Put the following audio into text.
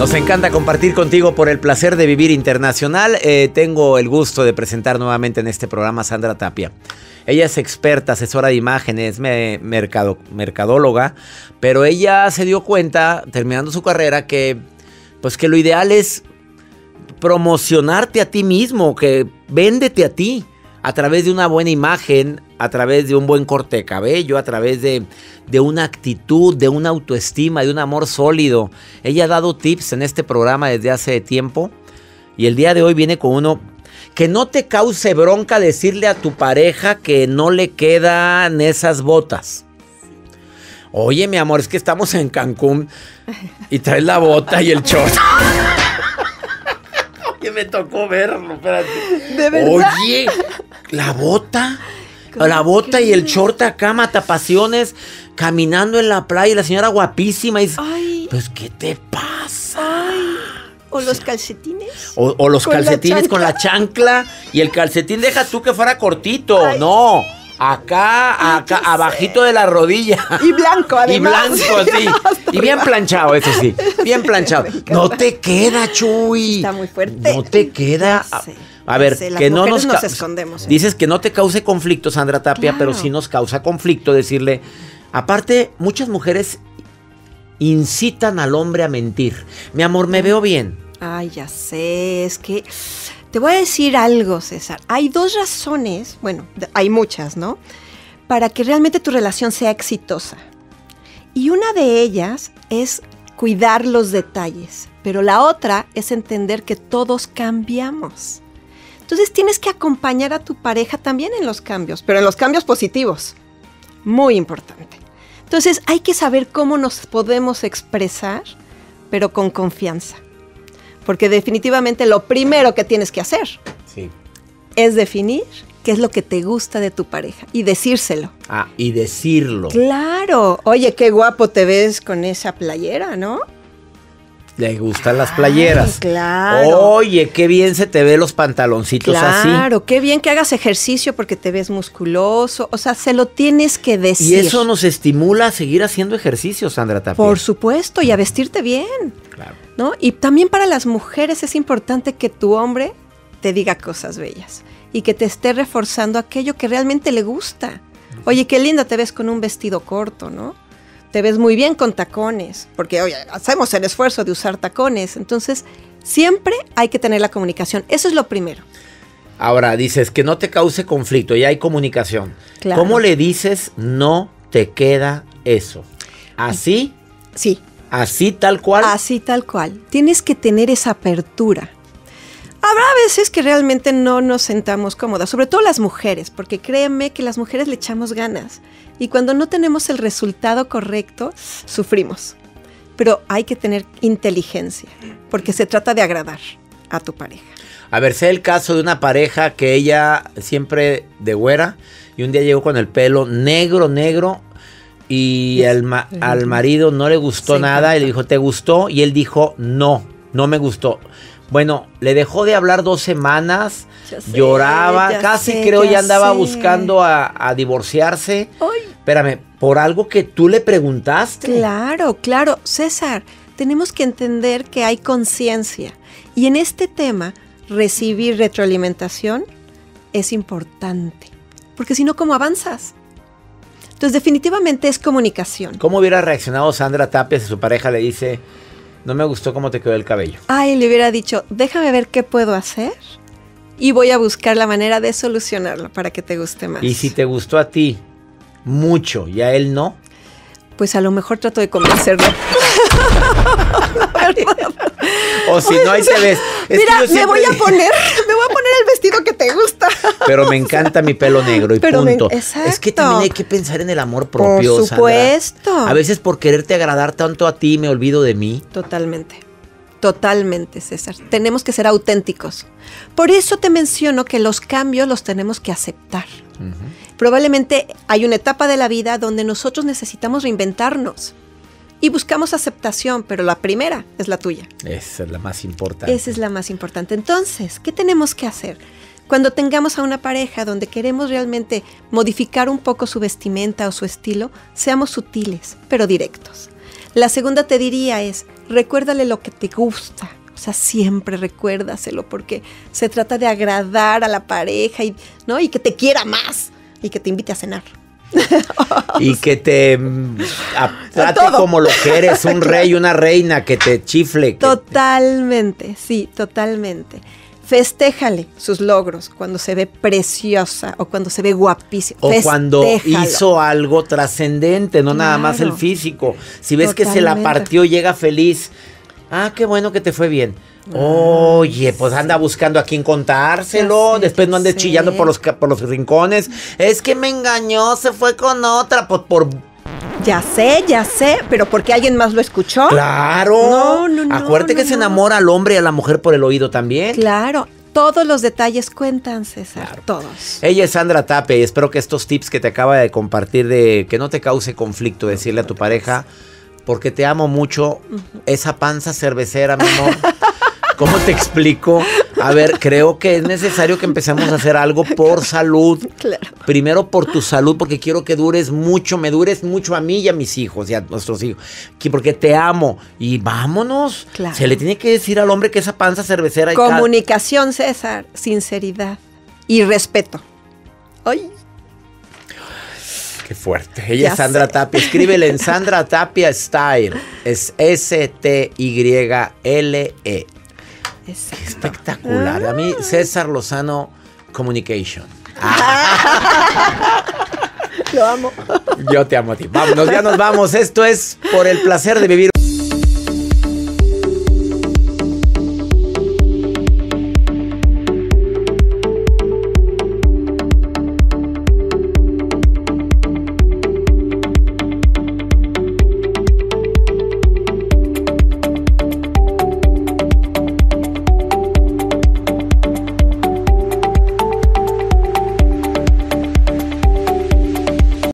Nos encanta compartir contigo por el placer de vivir internacional. Tengo el gusto de presentar nuevamente en este programa a Sandra Tapia. Ella es experta, asesora de imágenes, mercadóloga, pero ella se dio cuenta, terminando su carrera, que lo ideal es promocionarte a ti mismo, que véndete a ti a través de una buena imagen, a través de un buen corte de cabello, a través de una actitud, de una autoestima, de un amor sólido. Ella ha dado tips en este programa desde hace tiempo y el día de hoy viene con uno que no te cause bronca decirle a tu pareja que no le quedan esas botas. Oye, mi amor, es que estamos en Cancún y traes la bota y el short. Oye, me tocó verlo, espérate. ¿De verdad? Oye, la bota y el short acá, matapasiones, caminando en la playa y la señora guapísima y dice, ay, pues, ¿qué te pasa? Ay, o los calcetines. O los calcetines con la chancla y el calcetín, deja tú que fuera cortito, ay, no. Acá, abajito de la rodilla. Y blanco, además. Y blanco, sí. Y bien planchado, eso sí. Bien planchado. No te queda, Chuy. Está muy fuerte. No te queda. A ver, que no nos escondemos. Dices que no te cause conflicto, Sandra Tapia, claro, pero sí nos causa conflicto decirle. Aparte, muchas mujeres incitan al hombre a mentir. Mi amor, me veo bien. Ay, ya sé, es que te voy a decir algo, César. Hay dos razones, bueno, hay muchas, ¿no? Para que realmente tu relación sea exitosa. Y una de ellas es cuidar los detalles, pero la otra es entender que todos cambiamos. Entonces tienes que acompañar a tu pareja también en los cambios, pero en los cambios positivos. Muy importante. Entonces hay que saber cómo nos podemos expresar, pero con confianza. Porque definitivamente lo primero que tienes que hacer es definir qué es lo que te gusta de tu pareja y decírselo. Ah, y decirlo. Claro. Oye, qué guapo te ves con esa playera, ¿no? Le gustan las playeras. Claro. Oye, qué bien se te ven los pantaloncitos así. Claro, qué bien que hagas ejercicio porque te ves musculoso. O sea, se lo tienes que decir. Y eso nos estimula a seguir haciendo ejercicio, Sandra Tapia. Por supuesto, y a vestirte bien. Claro. ¿No? Y también para las mujeres es importante que tu hombre te diga cosas bellas y que te esté reforzando aquello que realmente le gusta. Oye, qué linda te ves con un vestido corto, ¿no? Te ves muy bien con tacones, porque oye, hacemos el esfuerzo de usar tacones. Entonces, siempre hay que tener la comunicación. Eso es lo primero. Ahora, dices que no te cause conflicto, ya hay comunicación. Claro. ¿Cómo le dices no te queda eso? ¿Así? Sí. ¿Así tal cual? Así tal cual. Tienes que tener esa apertura. Habrá veces que realmente no nos sentamos cómodas, sobre todo las mujeres, porque créeme que las mujeres le echamos ganas. Y cuando no tenemos el resultado correcto, sufrimos. Pero hay que tener inteligencia, porque se trata de agradar a tu pareja. A ver, sé el caso de una pareja que ella siempre de güera y un día llegó con el pelo negro y al marido no le gustó nada y le dijo, ¿te gustó? Y él dijo, no me gustó. Bueno, le dejó de hablar 2 semanas, lloraba, casi creo ya andaba buscando a divorciarse. Ay. Espérame, por algo que tú le preguntaste. Claro, César, tenemos que entender que hay conciencia. Y en este tema, recibir retroalimentación es importante, porque si no, ¿cómo avanzas? Entonces, definitivamente es comunicación. ¿Cómo hubiera reaccionado Sandra Tapia si su pareja le dice, no me gustó cómo te quedó el cabello? Ay, le hubiera dicho, déjame ver qué puedo hacer y voy a buscar la manera de solucionarlo para que te guste más. Y si te gustó a ti mucho y a él no, pues a lo mejor trato de convencerlo. O si no, ahí te ves. Mira, me voy a poner el vestido que te gusta. Pero me encanta mi pelo negro y punto. Exacto. Es que también hay que pensar en el amor propio, por supuesto. Sandra. A veces por quererte agradar tanto a ti me olvido de mí. Totalmente, César. Tenemos que ser auténticos. Por eso te menciono que los cambios los tenemos que aceptar. Uh-huh. Probablemente hay una etapa de la vida donde nosotros necesitamos reinventarnos. Y buscamos aceptación, pero la primera es la tuya. Esa es la más importante. Esa es la más importante. Entonces, ¿qué tenemos que hacer? Cuando tengamos a una pareja donde queremos realmente modificar un poco su vestimenta o su estilo, seamos sutiles, pero directos. La segunda te diría es, recuérdale lo que te gusta. O sea, siempre recuérdaselo porque se trata de agradar a la pareja y, ¿no? Y que te quiera más y que te invite a cenar. Y que te trate como lo que eres, un rey, una reina, que te chifle. Totalmente, sí, totalmente. Festéjale sus logros cuando se ve preciosa o cuando se ve guapísima. O cuando hizo algo trascendente, no nada más el físico. Si ves que se la partió, llega feliz. Ah, qué bueno que te fue bien. Oye, pues anda buscando a quién contárselo. Después no andes chillando por los rincones. Es que me engañó, se fue con otra. Por Ya sé, pero porque alguien más lo escuchó. Claro. No. Acuérdate que se enamora al hombre y a la mujer por el oído también. Claro. Todos los detalles cuentan, César. Claro. Todos. Ella es Sandra Tapia y espero que estos tips que te acaba de compartir de que no te cause conflicto decirle a tu pareja, porque te amo mucho, esa panza cervecera, mi amor. ¿Cómo te explico? A ver, creo que es necesario que empecemos a hacer algo por salud. Claro. Primero por tu salud, porque quiero que me dures mucho a mí y a mis hijos y a nuestros hijos. Porque te amo. Y vámonos. Claro. Se le tiene que decir al hombre que esa panza cervecera... Comunicación, César, sinceridad y respeto. ¡Ay! Qué fuerte. Ella es Sandra Tapia. Escríbele en Sandra Tapia Style. Es STYLE. Exacto. Qué espectacular. A mí, César Lozano Communication. Lo amo. Yo te amo a ti. Vámonos, ya nos vamos. Esto es Por el Placer de Vivir.